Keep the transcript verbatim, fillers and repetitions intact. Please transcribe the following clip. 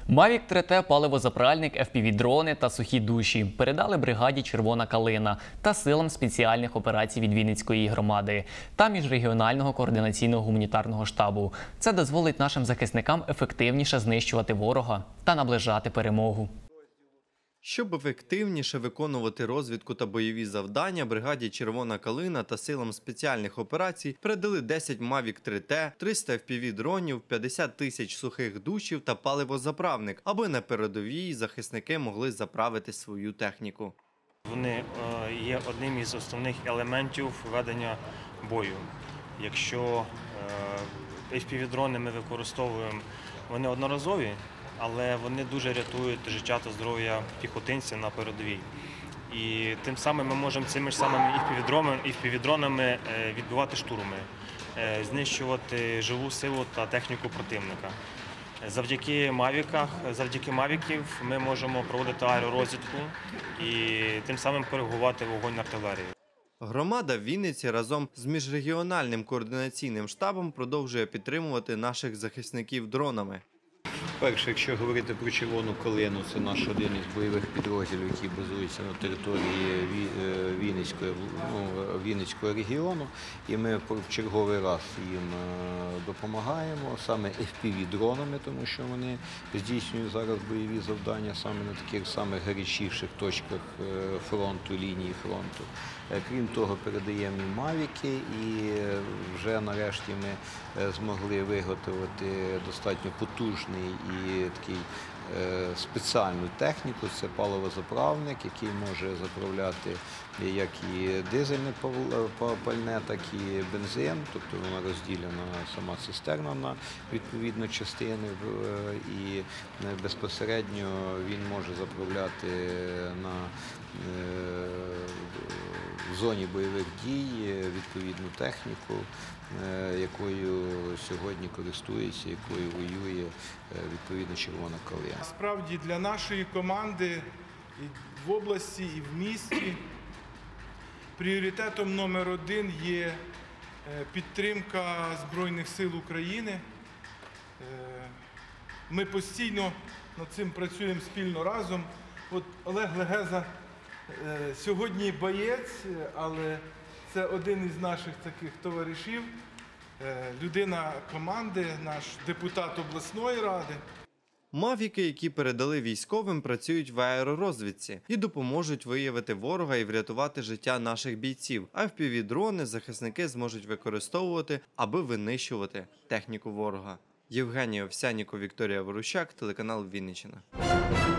Мавік три те, паливозаправник, еф пі ві-дрони та сухі душі передали бригаді «Червона калина» та силам спеціальних операцій від Вінницької громади та міжрегіонального координаційного гуманітарного штабу. Це дозволить нашим захисникам ефективніше знищувати ворога та наближати перемогу. Щоб ефективніше виконувати розвідку та бойові завдання, бригаді «Червона калина» та силам спеціальних операцій передали десять мавік три те, триста еф пі ві-дронів, п'ятдесят тисяч сухих душів та паливозаправник, аби на передовій захисники могли заправити свою техніку. Вони є одним із основних елементів ведення бою. Якщо еф пі ві-дрони ми використовуємо, вони одноразові, але вони дуже рятують життя та здоров'я піхотинців на передовій. І тим самим ми можемо цими ж самими еф пі ві-дронами відбивати штурми, знищувати живу силу та техніку противника. Завдяки мавіках, завдяки мавіків ми можемо проводити аеророзвідку і тим самим коригувати вогонь артилерії. Громада в Вінниці разом з міжрегіональним координаційним штабом продовжує підтримувати наших захисників дронами. Перше, якщо говорити про «Червону калину», це наш один із бойових підрозділів, який базується на території Вінницького, ну, Вінницького регіону. І ми в черговий раз їм допомагаємо саме еф пі ві-дронами, тому що вони здійснюють зараз бойові завдання саме на таких самих гарячіших точках фронту, лінії фронту. Крім того, передаємо і мавіки, і вже нарешті ми змогли виготовити достатньо потужний і такий спеціальну техніку. Це паливозаправник, який може заправляти як і дизельне пальне, так і бензин. Тобто вона розділена сама цистерна на відповідні частини, і безпосередньо він може заправляти на в зоні бойових дій відповідну техніку, якою сьогодні користується, якою воює відповідно «Червона калина». Справді для нашої команди і в області, і в місті пріоритетом номер один є підтримка Збройних сил України. Ми постійно над цим працюємо спільно разом. От Олег Легеза сьогодні боєць, але це один із наших таких товаришів, людина команди, наш депутат обласної ради. Мавіки, які передали військовим, працюють в аеророзвідці і допоможуть виявити ворога і врятувати життя наших бійців. А еф пі ві-дрони захисники зможуть використовувати, аби винищувати техніку ворога. Євгеній Овсянніков, Вікторія Ворущак, телеканал Вінниччина.